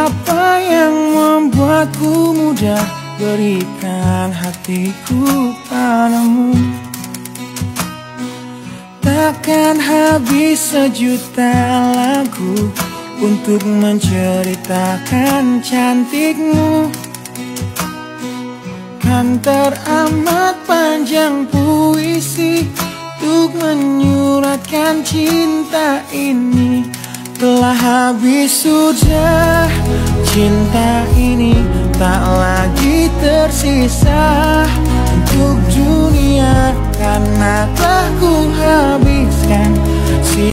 Apa yang membuatku mudah berikan hatiku padamu? Takkan habis sejuta lagu untuk menceritakan cantikmu. Kan teramat panjang puisi untuk menyuratkan cinta ini. Telah habis sudah cinta ini, tak lagi tersisa untuk dunia. Kan